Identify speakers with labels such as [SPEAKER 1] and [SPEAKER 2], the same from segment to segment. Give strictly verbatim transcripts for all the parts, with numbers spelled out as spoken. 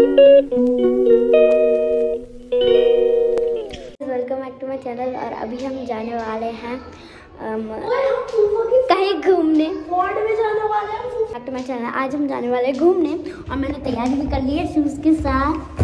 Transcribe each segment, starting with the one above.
[SPEAKER 1] Welcome back to my channel. और अभी हम जाने वाले हैं कहीं घूमने। में जाने वाले हैं बैक टू माई चैनल। आज हम जाने वाले हैं घूमने और मैंने तैयारी भी कर ली है शूज़ के साथ।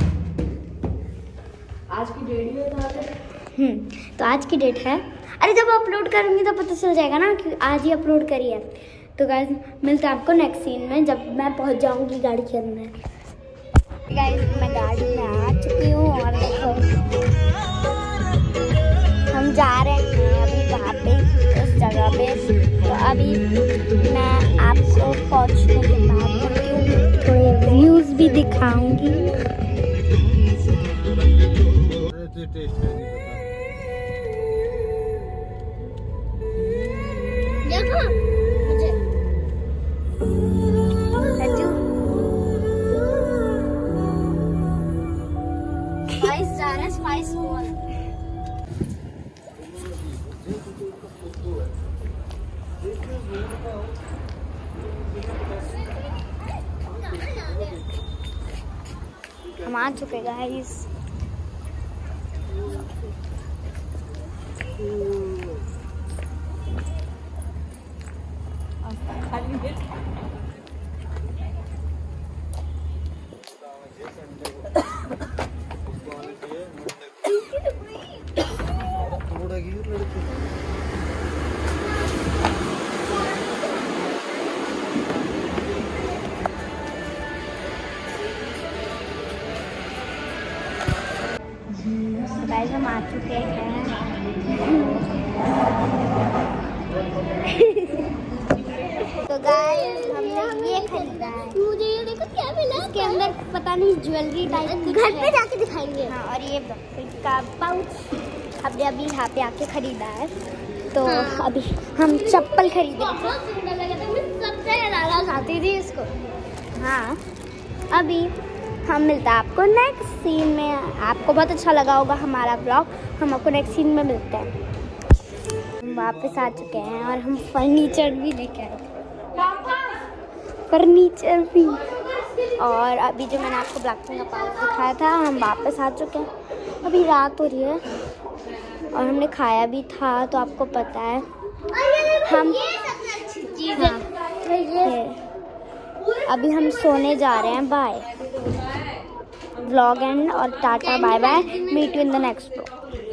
[SPEAKER 2] आज की डेट भी बता दे।
[SPEAKER 1] हम्म तो आज की डेट है, अरे जब अपलोड करूँगी तो पता चल जाएगा ना कि आज ही अपलोड करी है। तो गाइस मिलते हैं आपको नेक्स्ट सीन में जब मैं पहुंच जाऊंगी गाड़ी के अंदर। गाइस मैं गाड़ी में आ चुकी हूँ और देखो हम जा रहे हैं अभी वहाँ पे उस जगह पे। तो अभी मैं आपको पहुँचने के बाद थोड़े व्यूज़ भी दिखाऊंगी। हम आ चुके गाइस। गाइस हम आ चुके हैं। तो गाइस हमने ये खरीदा है। मुझे ये देखो क्या मिला। इसके अंदर पता नहीं ज्वेलरी टाइप कुछ घर पे जाके दिखाएंगे। हाँ और ये का पाउच हमने अभी यहाँ पे आके खरीदा है। तो हाँ। अभी हम चप्पल खरीदे। बहुत सुंदर लगा था, मैं सबसे लाना चाहती थी इसको। हाँ अभी हम मिलते हैं आपको नेक्स्ट सीन में। आपको बहुत अच्छा लगा होगा हमारा ब्लॉग। हम आपको नेक्स्ट सीन में मिलते हैं। हम वापस आ चुके हैं और हम फर्नीचर भी लेके आए फर्नीचर भी। और अभी जो मैंने आपको ब्लैक पिंक का पाउच दिखाया था हम वापस आ चुके हैं। अभी रात हो रही है और हमने खाया भी था तो आपको पता है हम हाँ, अभी हम सोने जा रहे हैं। बाय व्लॉग एंड और tata bye bye. Meet you in the next vlog.